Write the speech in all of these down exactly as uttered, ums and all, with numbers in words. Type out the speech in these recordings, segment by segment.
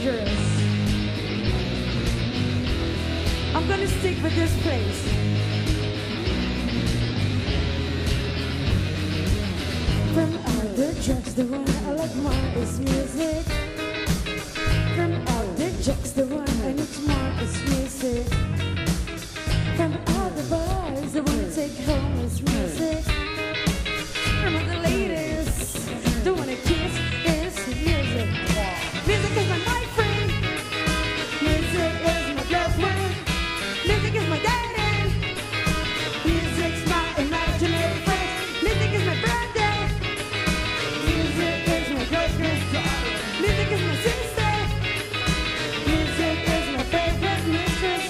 dangerous. I'm gonna stick with this place. From all the drugs, the one I like more is music. From all the drugs, the one I need more is music. From all the boys, the one I take home is music. From all the ladies, the one I kiss is music. Music is my boyfriend. Music is my girlfriend. Music is my daddy. Music's my imaginary friend. Music is my brother. Music is my girlfriend. Music is my sister. Music is my favorite mistress.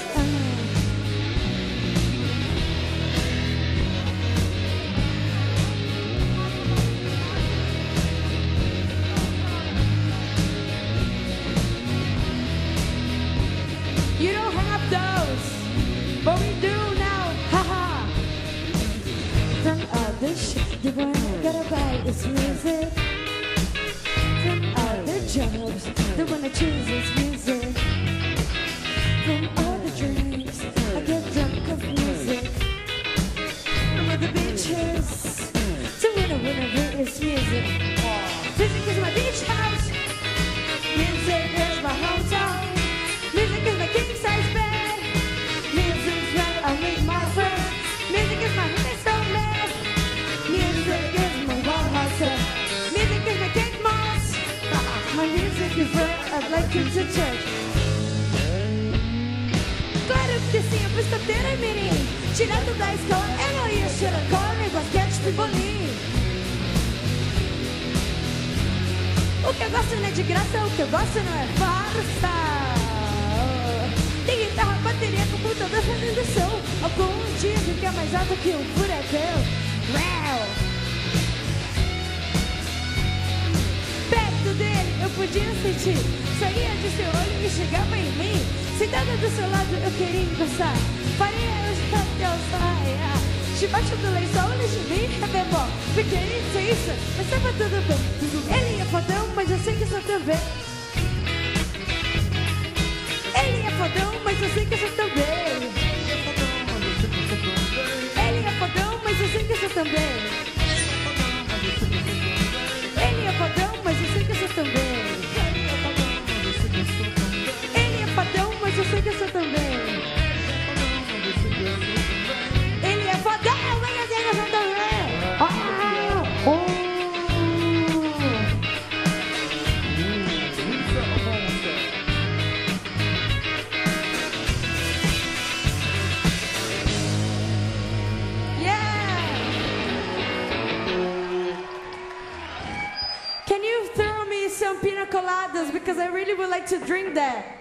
You don't have those, but we do now, haha. From all the shit, the one I gotta buy is music. From all the jobs, the one I choose is music. From all the drinks, I get drunk of music. From all the bitches, to winner, winner, is music. Music is my beach house. Music is my hometown. Music is my king-size bed. Music's where I meet my friends. Music is my Minnesota man. Music is my Walmart set. Music is my cake moss. My music is where I'd like you to church. Claro que sim, eu preciso ter a menina. Tirando da escola, eu não ia tirar corne, basquete e bolinho. O que eu gosto não é de graça, o que eu gosto não é farsa. Tem guitarra, bateria, computador, fazendo som. Alguns dizem que é mais alto que um furacão. Uau! Perto dele eu podia sentir. Saía de seu olho e chegava em mim. Sentada do seu lado eu queria encostar. Faria eu até o saia. Debaixo do lençol ele de mim é bebó. Fiquei isso, isso, mas estava tudo bem. Ele é fodão, mas eu sei que sou também. Ele é fodão, mas eu sei que eu sou também. Ele é fodão, mas eu sei que eu sou também. Ele é fodão, mas eu sei que eu sou também. Ele é fodão, mas eu sei que eu sou também. Ele é fodão, mas eu sei que eu sou também. Ah, oh. Can you throw me some pina coladas because I really would like to drink that?